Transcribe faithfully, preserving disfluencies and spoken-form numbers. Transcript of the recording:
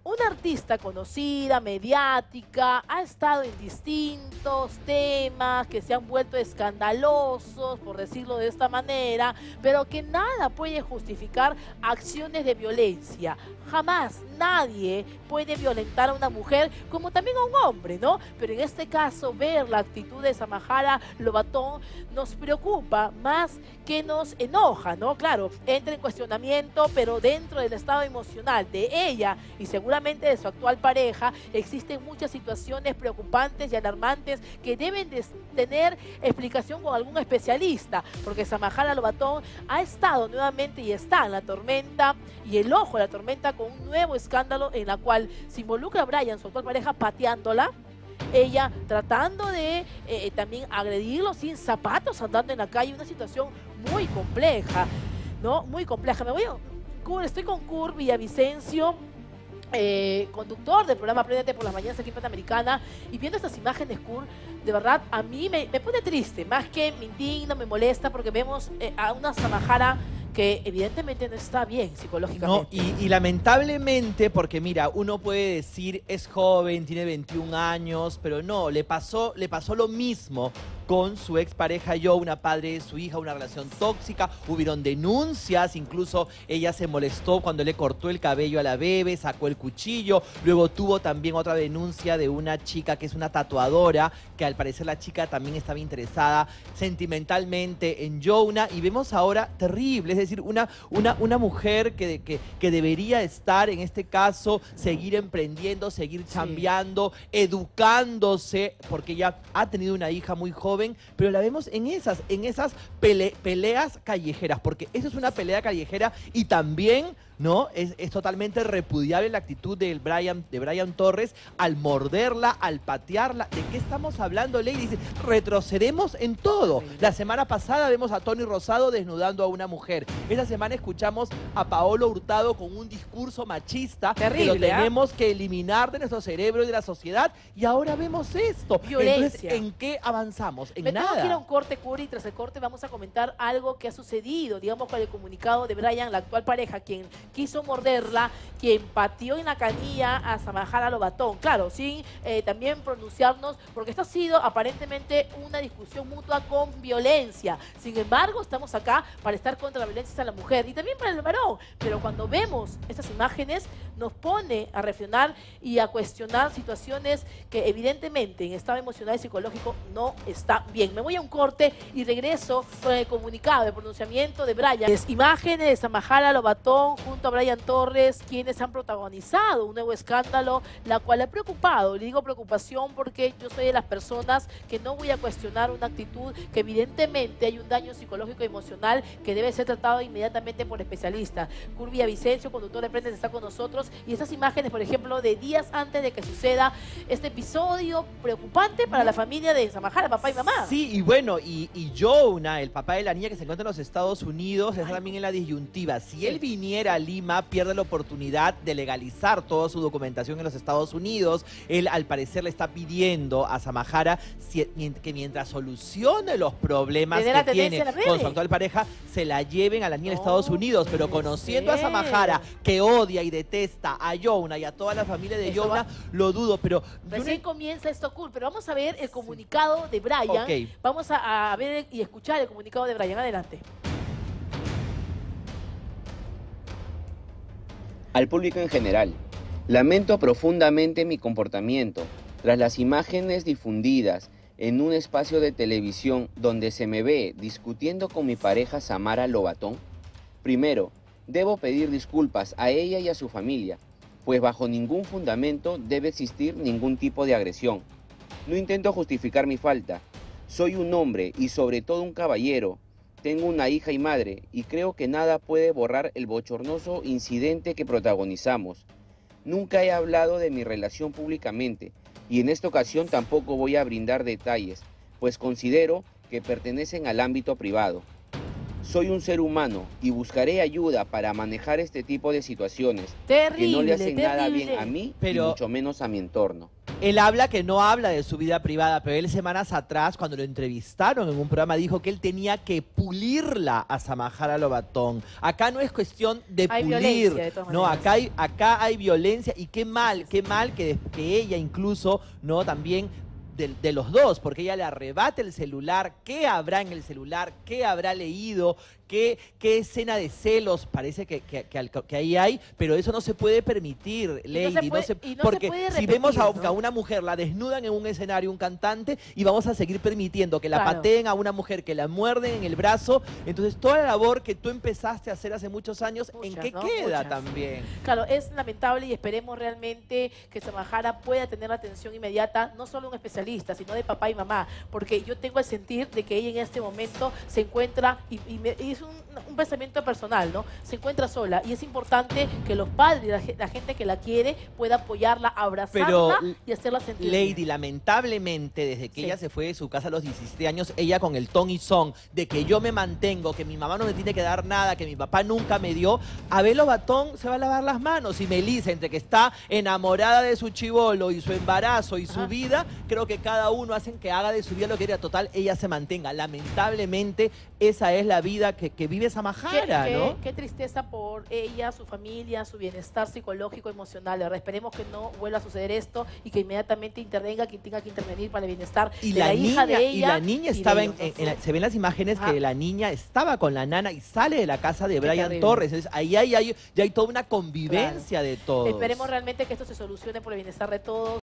Una artista conocida, mediática, ha estado en distintos temas que se han vuelto escandalosos, por decirlo de esta manera, pero que nada puede justificar acciones de violencia. Jamás nadie puede violentar a una mujer, como también a un hombre, ¿no? Pero en este caso, ver la actitud de Samajara Lobatón nos preocupa más que nos enoja, ¿no? Claro, entra en cuestionamiento, pero dentro del estado emocional de ella y seguramente de su actual pareja, existen muchas situaciones preocupantes y alarmantes que deben de tener explicación con algún especialista, porque Samajara Lobatón ha estado nuevamente y está en la tormenta y el ojo de la tormenta con un nuevo escándalo en la cual se involucra a Brian, su actual pareja, pateándola, ella tratando de eh, también agredirlo sin zapatos andando en la calle, una situación muy compleja, ¿no? Muy compleja. Me voy a, estoy con Kurt Villavicencio, eh, conductor del programa Prendete por las Mañanas aquí en Panamericana, y viendo estas imágenes, Kurt, de verdad a mí me, me pone triste, más que me indigna, me molesta, porque vemos eh, a una Samajara que evidentemente no está bien psicológicamente. No, y, y lamentablemente, porque mira, uno puede decir es joven, tiene veintiún años, pero no, le pasó, le pasó lo mismo con su expareja Youna, padre de su hija, una relación tóxica, hubieron denuncias, incluso ella se molestó cuando le cortó el cabello a la bebé, sacó el cuchillo, luego tuvo también otra denuncia de una chica que es una tatuadora, que al parecer la chica también estaba interesada sentimentalmente en Youna, y vemos ahora terrible, es decir, una, una, una mujer que, que, que debería estar, en este caso, seguir emprendiendo, seguir chambeando, sí, educándose, porque ella ha tenido una hija muy joven, pero la vemos en esas, en esas pele, peleas callejeras, porque eso es una pelea callejera y también, ¿no? Es, es totalmente repudiable la actitud del Brian, de Brian Torres al morderla, al patearla. ¿De qué estamos hablando, Lady? Dice, retrocedemos en todo. La semana pasada vemos a Tony Rosado desnudando a una mujer. Esta semana escuchamos a Paolo Hurtado con un discurso machista. Terrible, que lo tenemos ¿eh? que eliminar de nuestro cerebro y de la sociedad. Y ahora vemos esto. Violencia. Entonces, ¿en qué avanzamos? En Me nada. tengo que ir a un corte, Curi, y tras el corte vamos a comentar algo que ha sucedido, digamos, con el comunicado de Brian, la actual pareja, quien quiso morderla, quien pateó en la canilla a Samajara Lobatón. Claro, sin eh, también pronunciarnos, porque esto ha sido aparentemente una discusión mutua con violencia. Sin embargo, estamos acá para estar contra la violencia hacia la mujer y también para el varón. Pero cuando vemos estas imágenes, nos pone a reflexionar y a cuestionar situaciones que evidentemente en estado emocional y psicológico no está bien. Me voy a un corte y regreso con el comunicado de pronunciamiento de Brian. Es imágenes de Samajara Lobatón junto a Brian Torres, quienes han protagonizado un nuevo escándalo, la cual ha preocupado. Le digo preocupación porque yo soy de las personas que no voy a cuestionar una actitud que evidentemente hay un daño psicológico y emocional que debe ser tratado inmediatamente por especialistas. Kurt Villavicencio, conductor de Prendete, está con nosotros, y estas imágenes, por ejemplo, de días antes de que suceda este episodio preocupante para la familia de Samajara, papá y mamá. Sí, y bueno, y, y Youna, el papá de la niña que se encuentra en los Estados Unidos, está también en la disyuntiva. Si él viniera a Lima, pierde la oportunidad de legalizar toda su documentación en los Estados Unidos. Él, al parecer, le está pidiendo a Samajara si, que mientras solucione los problemas que tiene con su actual pareja, se la lleven a la niña no, en Estados Unidos. Pero conociendo ser. a Samajara, que odia y detesta a Youna y a toda la familia de Youna, lo dudo, pero... Recién comienza esto, cool, pero vamos a ver el comunicado de Brian. Okay. Vamos a, a ver y escuchar el comunicado de Brian. Adelante. Al público en general, lamento profundamente mi comportamiento tras las imágenes difundidas en un espacio de televisión donde se me ve discutiendo con mi pareja Samajara Lobatón. Primero, debo pedir disculpas a ella y a su familia, pues bajo ningún fundamento debe existir ningún tipo de agresión. No intento justificar mi falta. Soy un hombre y sobre todo un caballero. Tengo una hija y madre y creo que nada puede borrar el bochornoso incidente que protagonizamos. Nunca he hablado de mi relación públicamente y en esta ocasión tampoco voy a brindar detalles, pues considero que pertenecen al ámbito privado. Soy un ser humano y buscaré ayuda para manejar este tipo de situaciones terrible, que no le hacen terrible. nada bien a mí, pero... y mucho menos a mi entorno. Él habla que no habla de su vida privada, pero él semanas atrás, cuando lo entrevistaron en un programa, dijo que él tenía que pulirla a Samajara Lobatón. Acá no es cuestión de hay pulir, violencia, de todas no, maneras. acá hay, acá hay violencia y qué mal, qué mal que, que ella incluso, no, también de, de los dos, porque ella le arrebata el celular, qué habrá en el celular, qué habrá leído, qué, qué escena de celos parece que, que, que, que ahí hay, pero eso no se puede permitir, Y Lady, no se puede- no se, y no se porque puede si repetir, vemos a, ¿no? a una mujer, la desnudan en un escenario, un cantante, y vamos a seguir permitiendo que la Claro. pateen a una mujer, que la muerden en el brazo, entonces toda la labor que tú empezaste a hacer hace muchos años, ¿en Muchas, qué ¿no? queda Muchas. también? Claro, es lamentable y esperemos realmente que Samajara pueda tener la atención inmediata, no solo de un especialista, sino de papá y mamá, porque yo tengo el sentir de que ella en este momento se encuentra, y, y me- y es un, un pensamiento personal, ¿no? Se encuentra sola y es importante que los padres, la, ge- la gente que la quiere, pueda apoyarla, abrazarla Pero, y hacerla sentir Lady, bien. lamentablemente, desde que Sí. ella se fue de su casa a los diecisiete años, ella con el ton y son de que yo me mantengo, que mi mamá no me tiene que dar nada, que mi papá nunca me dio, Abel Lobatón se va a lavar las manos. Y Melissa, entre que está enamorada de su chibolo y su embarazo y su Ajá. vida, creo que cada uno hacen que haga de su vida lo que quiera. Total, ella se mantenga. Lamentablemente, esa es la vida que, que vive Qué, Samajara, qué- ¿no? qué tristeza por ella, su familia, su bienestar psicológico, emocional. De verdad, esperemos que no vuelva a suceder esto y que inmediatamente intervenga quien tenga que intervenir para el bienestar Y de la, la, niña, hija de ella. y la niña y de estaba en, ellos, ¿no? en- en la- se ven las imágenes Ah. que la niña estaba con la nana y sale de la casa de Qué Brian terrible. Torres. Entonces, ahí hay, hay- ya hay toda una convivencia de todos. Esperemos realmente que esto se solucione por el bienestar de todos.